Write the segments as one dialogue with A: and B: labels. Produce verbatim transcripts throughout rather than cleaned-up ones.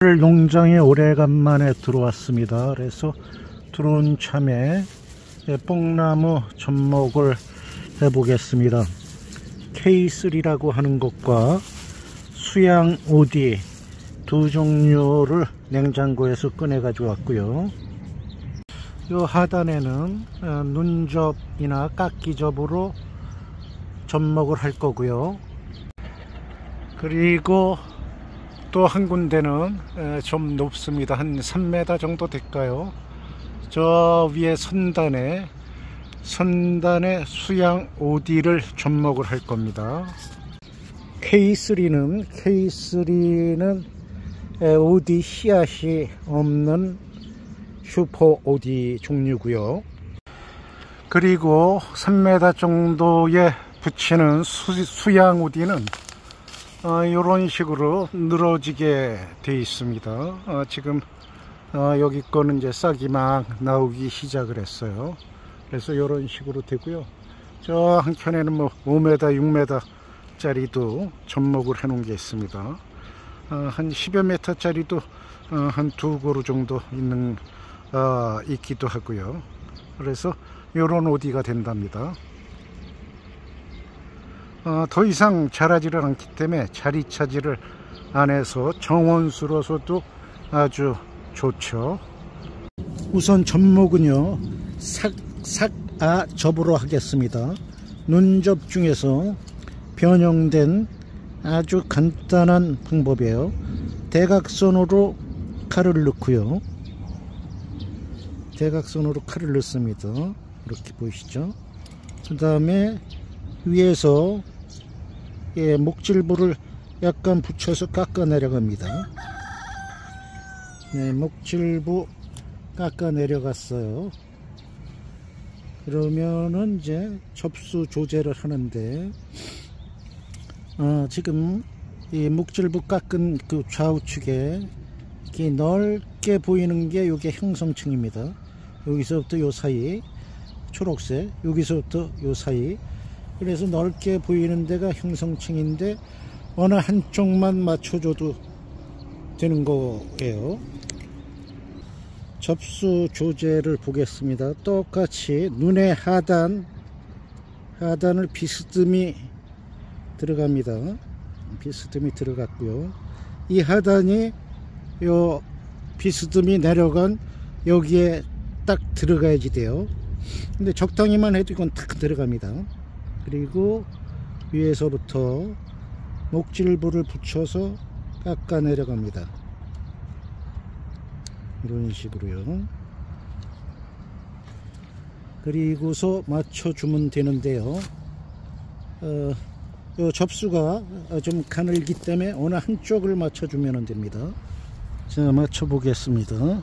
A: 농장에 오래간만에 들어왔습니다. 그래서 들어온 참에 뽕나무 접목을 해보겠습니다. 케이 쓰리라고 하는 것과 수양 오디 두 종류를 냉장고에서 꺼내 가지고 왔고요. 이 하단에는 눈접이나 깎기접으로 접목을 할 거고요. 그리고 또 한 군데는 좀 높습니다. 한 삼 미터 정도 될까요? 저 위에 선단에 선단에 수양 오디를 접목을 할 겁니다. 케이 쓰리는 케이 쓰리는 오디 씨앗이 없는 슈퍼 오디 종류고요. 그리고 삼 미터 정도에 붙이는 수, 수양 오디는 어, 이런 식으로 늘어지게 되어 있습니다. 어, 지금 어, 여기 거는 이제 싹이 막 나오기 시작을 했어요. 그래서 이런 식으로 되고요. 저 한켠에는 뭐 오 미터, 육 미터 짜리도 접목을 해 놓은 게 있습니다. 어, 한 십여 미터 짜리도 어, 한 두 그루 정도 있는 어, 있기도 하고요. 그래서 이런 오디가 된답니다. 어, 더 이상 자라지를 않기 때문에 자리 차지를 안 해서 정원수로서도 아주 좋죠. 우선 접목은요 삭삭아 접으로 하겠습니다. 눈접 중에서 변형된 아주 간단한 방법이에요. 대각선으로 칼을 넣고요. 대각선으로 칼을 넣습니다. 이렇게 보이시죠? 그 다음에 위에서 예, 목질부를 약간 붙여서 깎아 내려갑니다. 네, 목질부 깎아 내려갔어요. 그러면은 이제 접수 조제를 하는데 어, 지금 이 목질부 깎은 그 좌우측에 이렇게 넓게 보이는 게 이게 형성층입니다. 여기서부터 요 사이 초록색, 여기서부터 요 사이, 그래서 넓게 보이는 데가 형성층인데 어느 한쪽만 맞춰줘도 되는 거예요. 접수 조제를 보겠습니다. 똑같이 눈의 하단 하단을 비스듬히 들어갑니다. 비스듬히 들어갔고요. 이 하단이 요 비스듬히 내려간 여기에 딱 들어가야지 돼요. 근데 적당히만 해도 이건 딱 들어갑니다. 그리고 위에서부터 목질부를 붙여서 깎아 내려갑니다. 이런 식으로요. 그리고서 맞춰주면 되는데요. 어, 요 접수가 좀 가늘기 때문에 어느 한쪽을 맞춰주면 됩니다. 자, 맞춰 보겠습니다.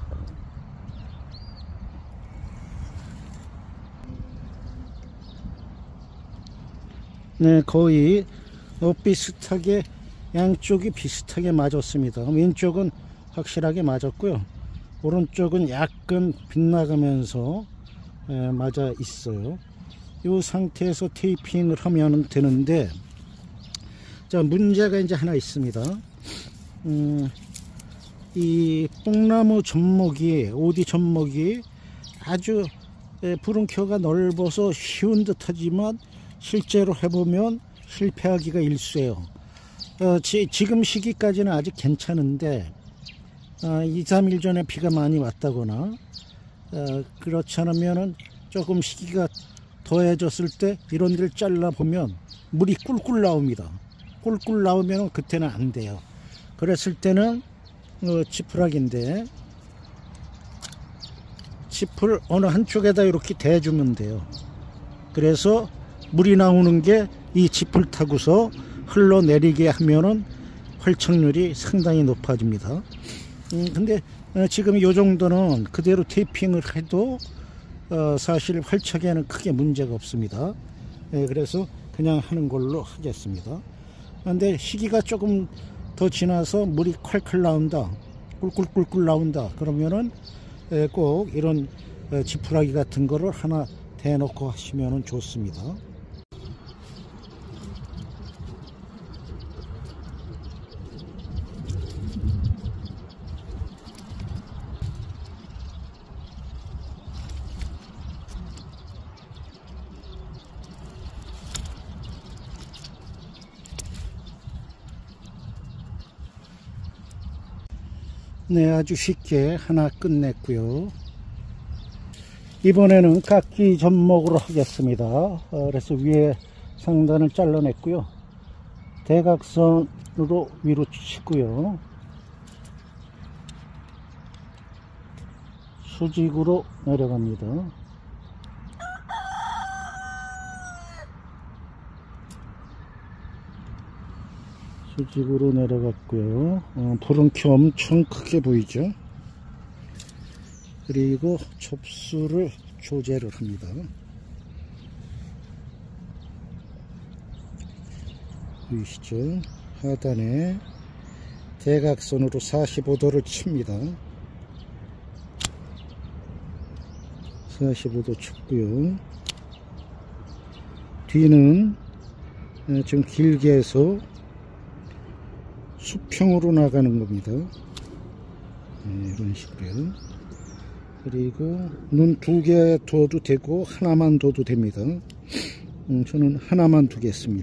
A: 네, 거의 어, 비슷하게 양쪽이 비슷하게 맞았습니다. 왼쪽은 확실하게 맞았고요. 오른쪽은 약간 빗나가면서 에, 맞아 있어요. 이 상태에서 테이핑을 하면 되는데, 자, 문제가 이제 하나 있습니다. 음, 이 뽕나무 접목이, 오디 접목이 아주 에, 부름켜가 넓어서 쉬운 듯 하지만 실제로 해보면 실패하기가 일쑤예요. 어, 지, 지금 시기까지는 아직 괜찮은데 어, 이, 삼 일 전에 비가 많이 왔다거나 어, 그렇지 않으면 조금 시기가 더해졌을 때 이런 데를 잘라보면 물이 꿀꿀 나옵니다. 꿀꿀 나오면 그때는 안 돼요. 그랬을 때는 어, 지푸라기인데 짚을 어느 한쪽에다 이렇게 대주면 돼요. 그래서 물이 나오는 게 이 짚을 타고서 흘러내리게 하면은 활착률이 상당히 높아집니다. 음, 근데 어, 지금 이 정도는 그대로 테이핑을 해도 어, 사실 활착에는 크게 문제가 없습니다. 예, 그래서 그냥 하는 걸로 하겠습니다. 근데 시기가 조금 더 지나서 물이 콸콸 나온다, 꿀꿀꿀꿀 나온다, 그러면은 예, 꼭 이런 어, 지푸라기 같은 거를 하나 대놓고 하시면 좋습니다. 네, 아주 쉽게 하나 끝냈고요. 이번에는 깎기 접목으로 하겠습니다. 어, 그래서 위에 상단을 잘라냈고요. 대각선으로 위로 치고요. 수직으로 내려갑니다. 수직으로 내려갔고요. 어, 부름키 엄청 크게 보이죠. 그리고 접수를 조제를 합니다. 보이시죠? 하단에 대각선으로 사십오 도를 칩니다. 사십오 도 쳤고요. 뒤는 좀 길게 해서 수평으로 나가는 겁니다. 네, 이런 식으로요. 그리고 눈 두 개 둬도 되고 하나만 둬도 됩니다. 음, 저는 하나만 두겠습니다.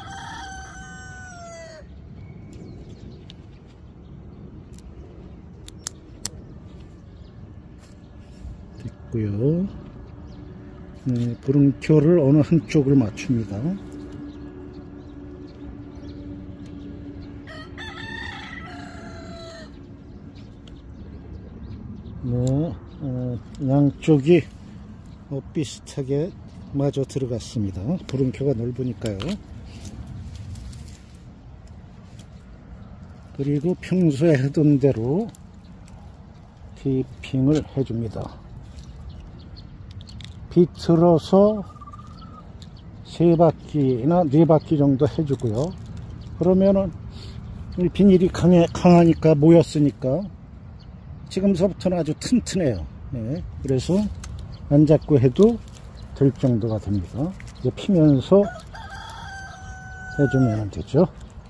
A: 됐고요. 네, 부름표를 어느 한쪽을 맞춥니다. 네, 어, 양쪽이 어, 비슷하게 마저 들어갔습니다. 부름표가 넓으니까요. 그리고 평소에 하던 대로 디핑을 해줍니다. 비틀어서 세 바퀴나 네 바퀴 정도 해주고요. 그러면은 이 비닐이 강해, 강하니까 모였으니까 지금서부터는 아주 튼튼해요. 네, 그래서 안 잡고 해도 될 정도가 됩니다. 이제 피면서 해주면 되죠.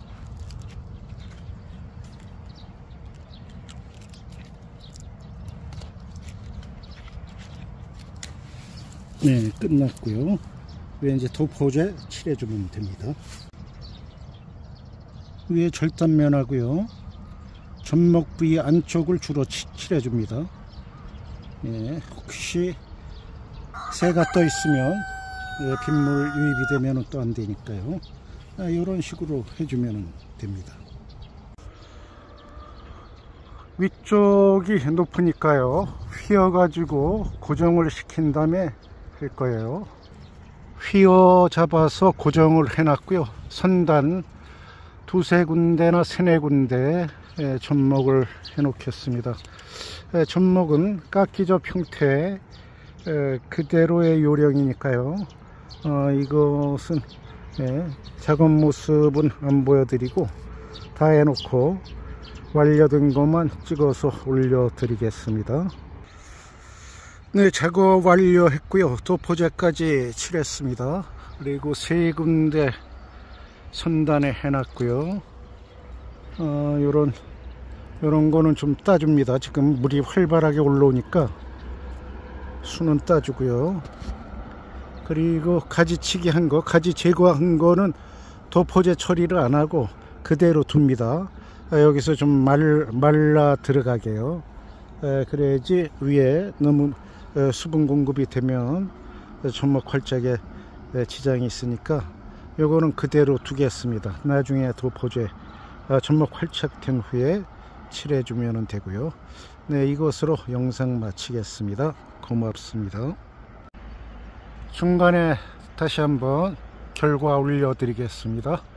A: 네, 끝났고요. 위에 이제 도포제 칠해주면 됩니다. 위에 절단면하고요. 접목 부위 안쪽을 주로 칠해줍니다. 예, 혹시 새가 떠 있으면 예, 빗물 유입이 되면 또 안 되니까요. 아, 이런 식으로 해주면 됩니다. 위쪽이 높으니까요. 휘어가지고 고정을 시킨 다음에 할 거예요. 휘어 잡아서 고정을 해놨고요. 선단 두세 군데나 세네 군데 예, 접목을 해 놓겠습니다. 예, 접목은 깎기접 형태 예, 그대로의 요령이니까요. 어, 이것은 예, 작업 모습은 안 보여드리고 다 해놓고 완료된 것만 찍어서 올려 드리겠습니다. 네, 작업 완료했고요. 도포제까지 칠했습니다. 그리고 세 군데 선단에 해놨고요. 어, 요런 요런 거는 좀 따줍니다. 지금 물이 활발하게 올라오니까 수는 따주고요. 그리고 가지치기 한 거, 가지 제거한 거는 도포제 처리를 안 하고 그대로 둡니다. 아, 여기서 좀 말, 말라 들어가게요. 에, 그래야지 위에 너무 에, 수분 공급이 되면 접목 활짝에 에, 지장이 있으니까 요거는 그대로 두겠습니다. 나중에 도포제 아, 접목 활착된 후에 칠해주면 되고요. 네, 이것으로 영상 마치겠습니다. 고맙습니다. 중간에 다시 한번 결과 올려드리겠습니다.